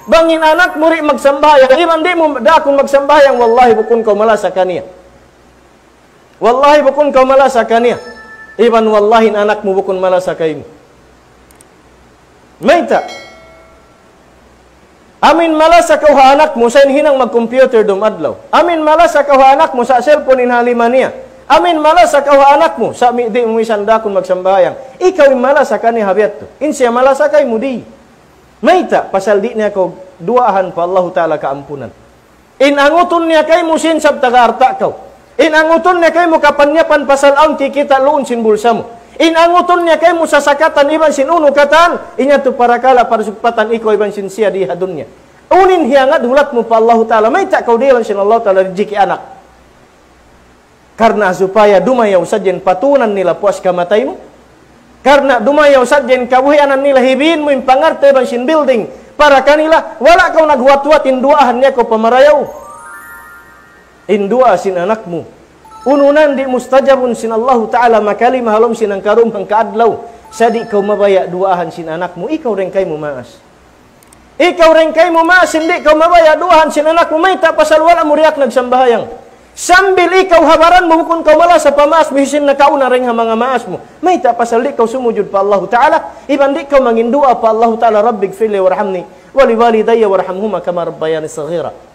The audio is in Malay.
Bangin anak murid magsambayang, iman di mo dakon magsambayang, wallahi bukun kau malasa kaniya. Wallahi bukun kau malasa kaniya. Iban wallahi anak mo bukun malasa kayo. Mayta. Amin malasa kau ha anak mo sa hinang mag-computer dumadlaw. Amin malasa kau ha anak mo sa cellphone inhaliman niya. Amin malasa kau ha anak mo sa di mo isandakon magsambayang. Ikaw malasa kani habiat to. Insya malasa kay mo di. Mayta pasal di niya ko duahan pa Allah Ta'ala kaampunan. Inanguton niya kay mo sinsab tagarta kau. Inanguton niya kay mo kapanyapan pasal ang kikita luon sin bulsa mo. Inanguton niya kay mo sasakatan iban sin uno katan. Inya tu para kala para sukpatan ikaw iban sin siya di hadun niya. Unin hiangat hulat mo pa Allah Ta'ala. Mayta kau dilan sin Allah Ta'ala rijiki anak. Karena supaya dumayaw sadyan patunan nila puas kamatay mo. Karena dumayaw sadyan kabuhianan nila hibin mo yung pangarte ban sin building. Para kanila, wala kau naghuat-huat induahan niya ko pamarayaw. Indua sin anak mo. Ununan di mustajabun sin Allah Ta'ala makali mahalom sin ang karum hang kaadlaw. Sadi kau mabaya duahan sin anak mo, ikaw rin kay mo maas. Ikaw rin kay mo maas, hindi kau mabaya duahan sin anak mo, may tapasal wala mo riyak nagsambahayang. Sambil ikaw habaran mo kung kau mala sa pamaas, bihisin na kauna rin ang mga maas mo. May tapasal di kau sumujud pa Allah Ta'ala, iban di kau mangindua pa Allah Ta'ala, Rabbig fili warhamni, wali walidayya warhamhuma kama rabbayani saghira.